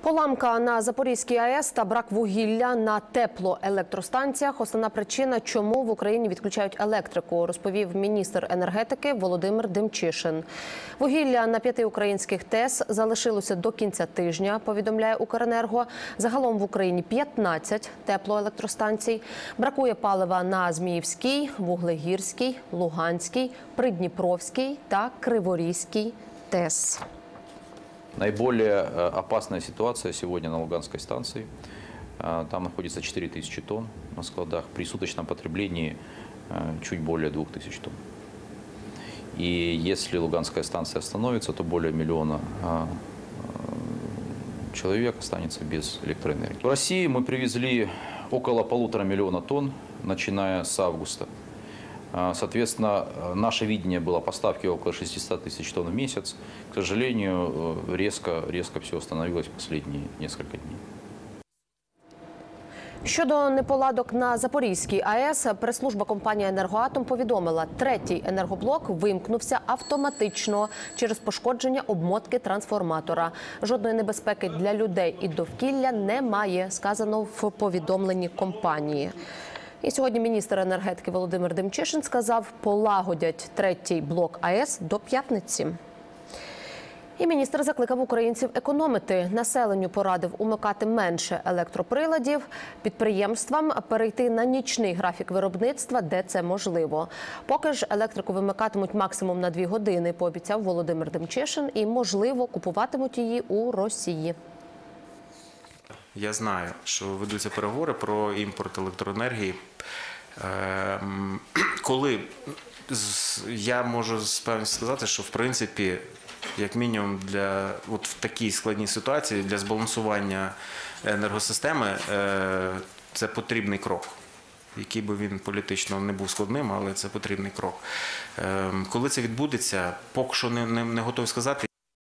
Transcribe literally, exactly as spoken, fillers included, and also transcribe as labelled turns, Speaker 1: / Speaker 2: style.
Speaker 1: Поламка на Запорізькій АЕС та брак вугілля на теплоелектростанціях – основна причина, чому в Україні відключають електрику, розповів міністр енергетики Володимир Демчишин. Вугілля на п'яти українських ТЕС залишилося до кінця тижня, повідомляє Укренерго. Загалом в Україні п'ятнадцять теплоелектростанцій. Бракує палива на Зміївській, Вуглегірській, Луганській, Придніпровській та Криворізькій ТЕС.
Speaker 2: Наиболее опасная ситуация сегодня на Луганской станции. Там находится четыре тысячи тонн на складах, при суточном потреблении чуть более двух тысяч тонн. И если Луганская станция остановится, то более миллиона человек останется без электроэнергии. В России мы привезли около полутора миллиона тонн, начиная с августа. Соответственно, наше видение было поставки около шестисот тысяч тонн в месяц. К сожалению, резко, резко все остановилось в последние несколько дней.
Speaker 1: Щодо неполадок на Запорізькій АЕС, прес-служба компанії «Енергоатом» повідомила, третій енергоблок вимкнувся автоматично через пошкодження обмотки трансформатора. Жодної небезпеки для людей і довкілля немає, сказано в повідомленні компанії. І сьогодні міністр енергетики Володимир Демчишин сказав, полагодять третій блок АЕС до п'ятниці. І міністр закликав українців економити. Населенню порадив умикати менше електроприладів, підприємствам перейти на нічний графік виробництва, де це можливо. Поки ж електрику вимикатимуть максимум на дві години, пообіцяв Володимир Демчишин, і, можливо, купуватимуть її у Росії.
Speaker 3: Я знаю, що ведуться переговори про імпорт електроенергії. Коли я можу з певністю сказати, що в принципі, як мінімум для от в такій складній ситуації для збалансування енергосистеми це потрібний крок. Який би він політично не був складним, але це потрібний крок. Коли це відбудеться, поки що не, не, не готовий сказати.